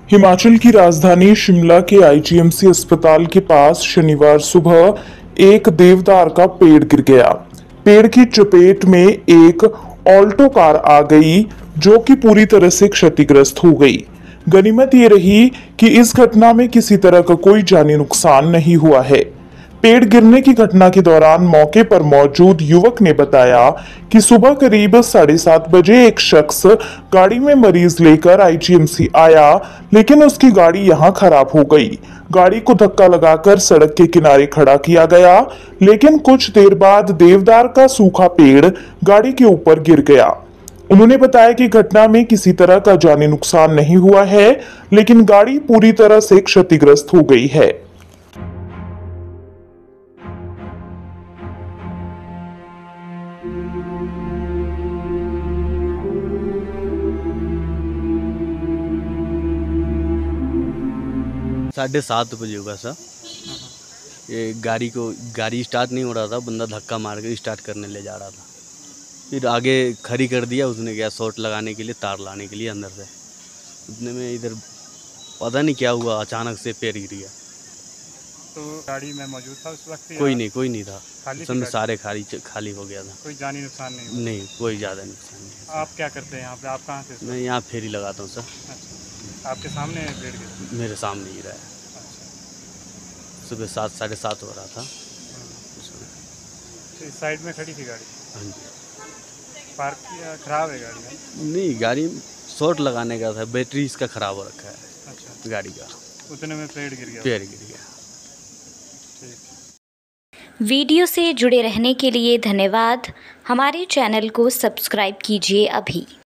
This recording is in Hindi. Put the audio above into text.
हिमाचल की राजधानी शिमला के आईजीएमसी अस्पताल के पास शनिवार सुबह एक देवदार का पेड़ गिर गया। पेड़ की चपेट में एक ऑल्टो कार आ गई, जो कि पूरी तरह से क्षतिग्रस्त हो गई। गनीमत ये रही कि इस घटना में किसी तरह का कोई जानी नुकसान नहीं हुआ है। पेड़ गिरने की घटना के दौरान मौके पर मौजूद युवक ने बताया कि सुबह करीब 7:30 बजे एक शख्स गाड़ी में मरीज लेकर आईजीएमसी आया, लेकिन उसकी गाड़ी यहां खराब हो गई। गाड़ी को धक्का लगाकर सड़क के किनारे खड़ा किया गया, लेकिन कुछ देर बाद देवदार का सूखा पेड़ गाड़ी के ऊपर गिर गया। उन्होंने बताया कि घटना में किसी तरह का जानी नुकसान नहीं हुआ है, लेकिन गाड़ी पूरी तरह से क्षतिग्रस्त हो गई है। साढ़े 7 बजे होगा सर। ये गाड़ी स्टार्ट नहीं हो रहा था, बंदा धक्का मार के स्टार्ट करने ले जा रहा था। फिर आगे खड़ी कर दिया उसने, गया शॉर्ट लगाने के लिए, तार लाने के लिए अंदर से। उतने में इधर पता नहीं क्या हुआ, अचानक से पैर गिर गया। तो गाड़ी में मौजूद था उस वक्त? कोई नहीं था, खाली सब सारे खाली हो गया था। कोई जानी नुकसान नहीं हुआ? नहीं, कोई ज़्यादा नुकसान नहीं। आप क्या करते हैं यहाँ पे? आप कहाँ से? मैं यहाँ फेरी लगाता हूँ सर। अच्छा, आपके सामने पेड़ गिरा? मेरे सामने गिरा है। अच्छा, सुबह 7-7:30 हो रहा था। तो इस साइड में खड़ी थी गाड़ी? हाँ जी। पार्क किया? खराब है गाड़ी? नहीं, गाड़ी शॉर्ट लगाने का था, बैटरी इसका ख़राब हो रखा है। अच्छा, गाड़ी का। उतने में पेड़ गिर गया? पेड़ गिर गया। ठीक। वीडियो से जुड़े रहने के लिए धन्यवाद। हमारे चैनल को सब्सक्राइब कीजिए अभी।